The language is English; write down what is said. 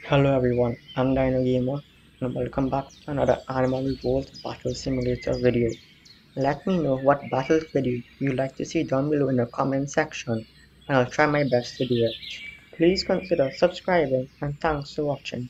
Hello everyone, I'm Dino Gamer and welcome back to another Animal Revolt Battle Simulator video. Let me know what battle video you'd like to see down below in the comment section and I'll try my best to do it. Please consider subscribing and thanks for watching.